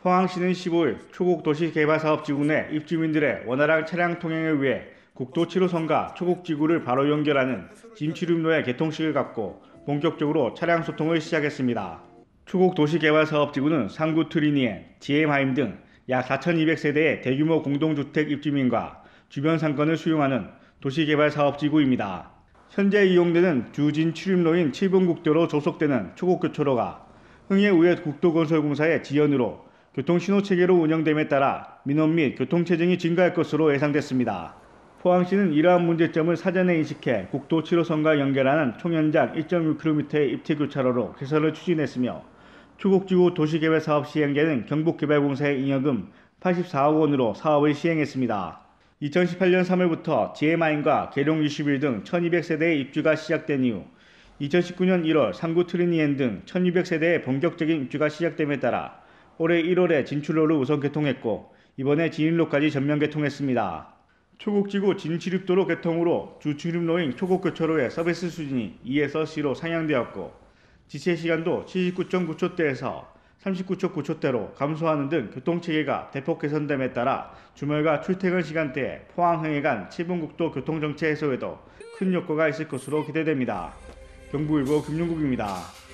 포항시는 15일 초곡도시개발사업지구 내 입주민들의 원활한 차량 통행을 위해 국도 7호선과 초곡지구를 바로 연결하는 진출입로의 개통식을 갖고 본격적으로 차량 소통을 시작했습니다. 초곡도시개발사업지구는 상구 트리니엔, GM하임 등 약 4,200세대의 대규모 공동주택 입주민과 주변 상권을 수용하는 도시개발사업지구입니다. 현재 이용되는 주진 출입로인 7번 국도로 조속되는 초곡교차로가 흥해우회 국도건설공사의 지연으로 교통신호체계로 운영됨에 따라 민원 및 교통체증이 증가할 것으로 예상됐습니다. 포항시는 이러한 문제점을 사전에 인식해 국도 7호선과 연결하는 총연장 1.6km의 입체교차로로 개설을 추진했으며 초곡지구 도시개발사업 시행계는 경북개발공사의 잉여금 84억 원으로 사업을 시행했습니다. 2018년 3월부터 GM하임과 계룡 21 등 1200세대의 입주가 시작된 이후 2019년 1월 상구 트리니엔 등 1200세대의 본격적인 입주가 시작됨에 따라 올해 1월에 진출로를 우선 개통했고 이번에 진입로까지 전면 개통했습니다. 초곡지구 진출입도로 개통으로 주 출입로인 초곡교차로의 서비스 수준이 2에서 C로 상향되었고 지체시간도 79.9초대에서 39초 9초대로 감소하는 등 교통체계가 대폭 개선됨에 따라 주말과 출퇴근 시간대에 포항-흥해 간 7번국도 교통정체 해소에도 큰 효과가 있을 것으로 기대됩니다. 경북일보 김윤국입니다.